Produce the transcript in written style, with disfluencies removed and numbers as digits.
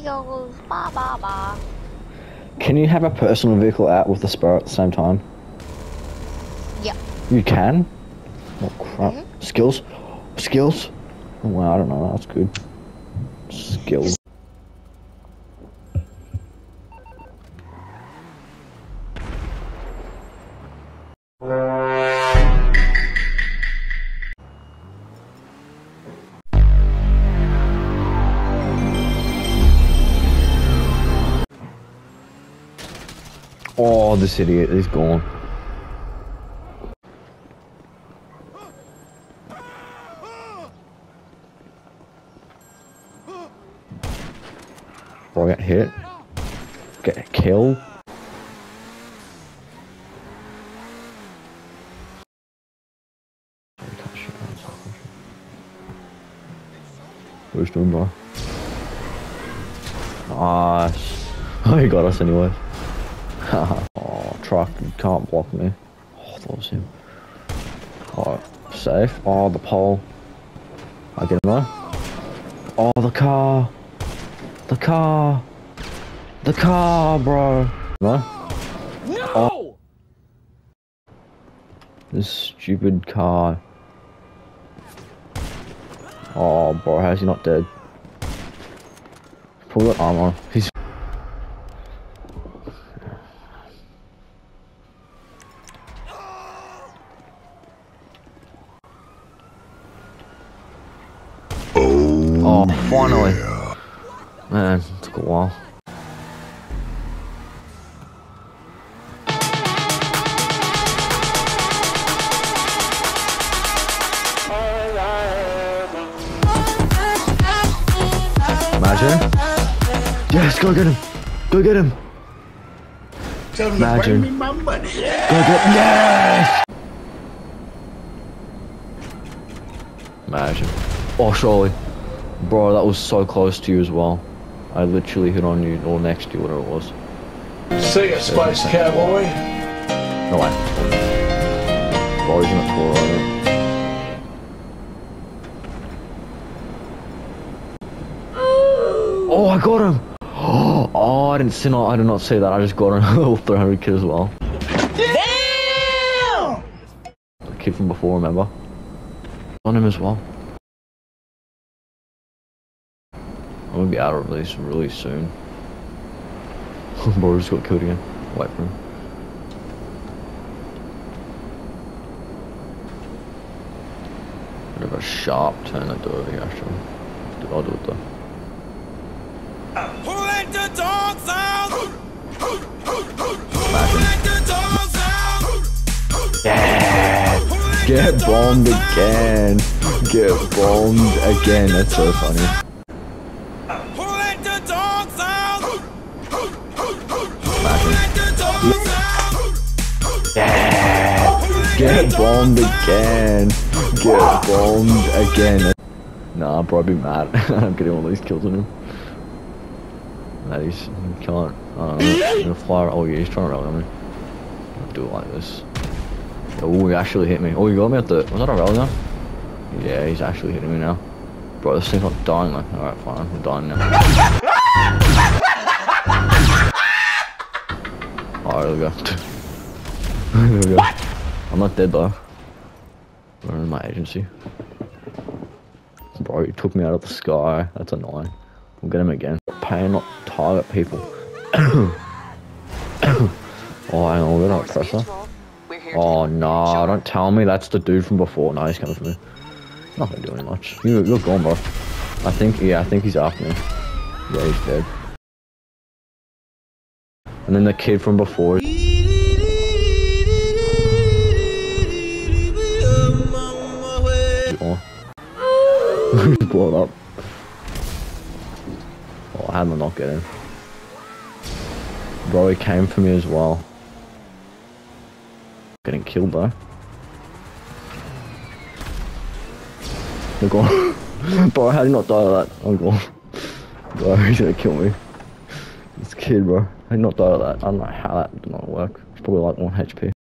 goes ba ba ba. Can you have a personal vehicle out with the Sparrow at the same time? Yeah. You can? Oh crap. Skills? Skills? Oh, wow, I don't know, that's good. Skills. Oh, this idiot is gone. Bro, get hit. Get killed. Who's doing, bro? Nice. Oh, he got us anyway. Oh, truck, you can't block me. Oh, that was him. Oh, safe. Oh, the pole. I get him though. Oh, the car. The car. The car, bro. No? No! Oh. This stupid car. Oh, bro, how's he not dead? Pull that armor. He's. Oh, finally. Man, it took a while. Imagine. Yes, go get him. Go get him. Imagine. Go get. Yes. Imagine. Oh, surely. Bro, that was so close to you as well. I literally hit on you, or next to you, whatever it was. See ya, Space Cowboy. No way. Bro, he's in a tour on it. Oh, I got him! Oh, I did not see that. I just got him. Level 300 kid as well. Damn! The kid from before, remember? On him as well. I'm gonna be out of this really soon. Bro just got killed again. Wait for him. Bit of a sharp turn to do it here, actually. I'll do it though. Who let the dogs out? Yeah! Get bombed again! Get bombed again, that's so funny. Who let the dogs out? Yeah! Get bombed again! Get bombed again! Nah, bro, I'd be mad. I'm getting all these kills on him. That he can't. I don't know. He's gonna fly. Oh yeah, he's trying to rally on me. I'll do it like this. Oh, he actually hit me. Oh, he got me at the. Was that a rally now? Yeah, he's actually hitting me now. Bro, this thing's not dying though. Alright, fine. I'm dying now. Alright, there we go. There we go. I'm not dead though. We're in my agency. Bro, he took me out of the sky. That's annoying. We'll get him again. Pay not target people. Oh, hang on, we're not pressure. Oh no, don't tell me that's the dude from before. No, he's coming for me. Not gonna do any much. You're gone, bro. I think he's after me. Yeah, he's dead. And then the kid from before. He's blown up. Oh, how did I not get him? Bro, he came for me as well. Getting killed though. Oh god. Bro, how did he not die of that? Oh god. Bro, he's gonna kill me. This kid, bro. How did he not die of that? I don't know how that did not work. It's probably like 1 HP.